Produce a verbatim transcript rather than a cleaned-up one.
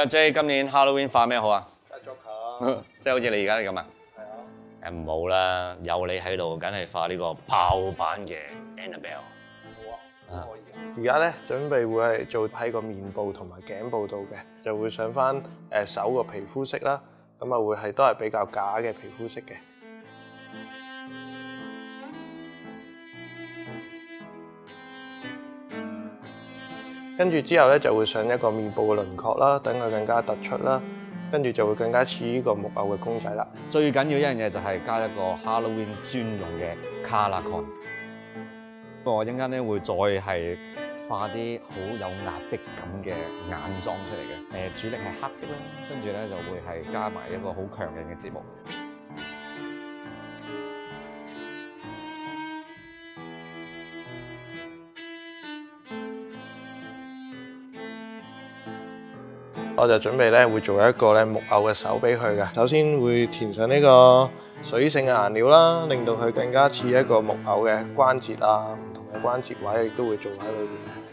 阿 J 今年 Halloween 化咩好啊？ 加 Joker， 即係好似你而家咁啊？ 係啊。 誒唔好啦，有你喺度，梗係化呢個爆版嘅 Annabelle。 好啊，可以。而家咧準備會係做喺個面部同埋頸部度嘅，就會上翻誒手個皮膚色啦，咁啊會係都係比較假嘅皮膚色嘅。跟住之後咧就會上一個面部嘅輪廓啦，等佢更加突出啦，跟住就會更加似呢個木偶嘅公仔啦。 最緊要一樣嘢就係加一個 Halloween 專用嘅 Color Con。我一陣間咧會再係化啲好有壓迫感嘅眼妝出嚟嘅。誒主力係黑色啦，跟住咧就會係加埋一個好強勁嘅睫毛。 我就準備咧會做一個咧木偶嘅手俾佢嘅。首先會填上呢個水性嘅顏料啦，令到佢更加似一個木偶嘅關節啊，唔同嘅關節位亦都會做喺裏邊嘅。